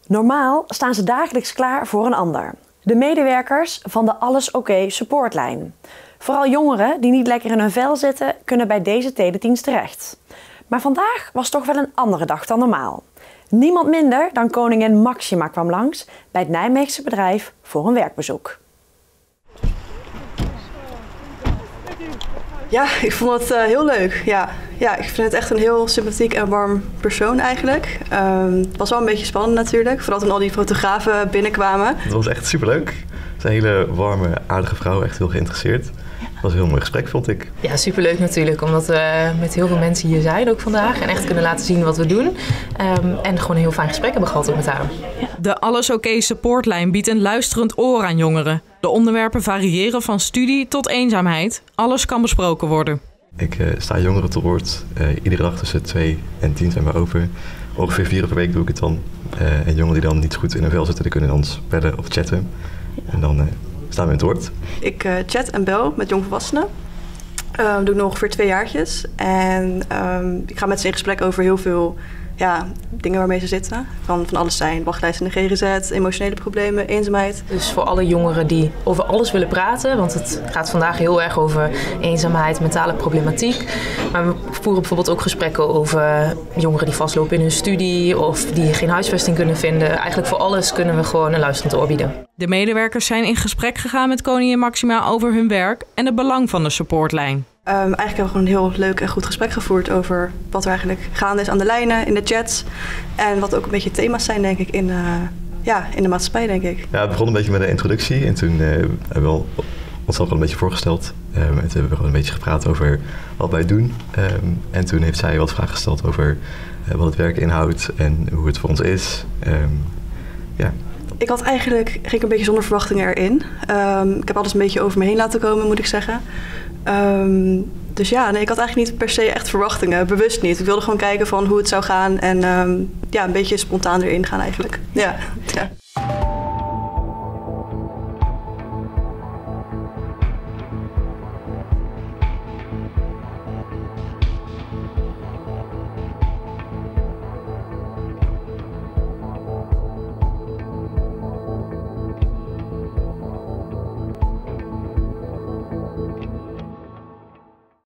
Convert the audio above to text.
Normaal staan ze dagelijks klaar voor een ander. De medewerkers van de Alles Oké supportlijn. Vooral jongeren die niet lekker in hun vel zitten, kunnen bij deze teledienst terecht. Maar vandaag was toch wel een andere dag dan normaal. Niemand minder dan koningin Máxima kwam langs bij het Nijmeegse bedrijf voor een werkbezoek. Ja, ik vond het heel leuk. Ja, ik vind het echt een heel sympathiek en warm persoon eigenlijk. Het was wel een beetje spannend natuurlijk, vooral toen al die fotografen binnenkwamen. Het was echt superleuk. Het is een hele warme, aardige vrouw, echt heel geïnteresseerd. Het was een heel mooi gesprek, vond ik. Ja, superleuk natuurlijk, omdat we met heel veel mensen hier zijn ook vandaag en echt kunnen laten zien wat we doen. En gewoon een heel fijn gesprek hebben gehad ook met haar. De Alles Oké supportlijn biedt een luisterend oor aan jongeren. De onderwerpen variëren van studie tot eenzaamheid. Alles kan besproken worden. Ik sta jongeren te woord. Iedere dag tussen 2 en 10 zijn we open. Ongeveer 4 keer per week doe ik het dan. En jongeren die dan niet goed in hun vel zitten, die kunnen ons bellen of chatten. En dan staan we in het woord. Ik chat en bel met jongvolwassenen. Dat doe ik nog ongeveer 2 jaartjes. En ik ga met ze in gesprek over heel veel dingen waarmee ze zitten. Van alles zijn. Wachtlijsten in de GGZ, emotionele problemen, eenzaamheid. Dus voor alle jongeren die over alles willen praten, want het gaat vandaag heel erg over eenzaamheid, mentale problematiek. Maar we voeren bijvoorbeeld ook gesprekken over jongeren die vastlopen in hun studie of die geen huisvesting kunnen vinden. Eigenlijk voor alles kunnen we gewoon een luisterend oor bieden. De medewerkers zijn in gesprek gegaan met koningin Máxima over hun werk en het belang van de supportlijn. Eigenlijk hebben we gewoon een heel leuk en goed gesprek gevoerd over wat er eigenlijk gaande is aan de lijnen, in de chats. En wat ook een beetje thema's zijn, denk ik, in de maatschappij, denk ik. Ja, het begon een beetje met een introductie en toen hebben we onszelf wel een beetje voorgesteld. En toen hebben we gewoon een beetje gepraat over wat wij doen. En toen heeft zij wat vragen gesteld over wat het werk inhoudt en hoe het voor ons is. Ik ging een beetje zonder verwachtingen erin. Ik heb alles een beetje over me heen laten komen, moet ik zeggen. Dus ja, nee, ik had eigenlijk niet per se echt verwachtingen, bewust niet. Ik wilde gewoon kijken van hoe het zou gaan en een beetje spontaan erin gaan eigenlijk. Ja.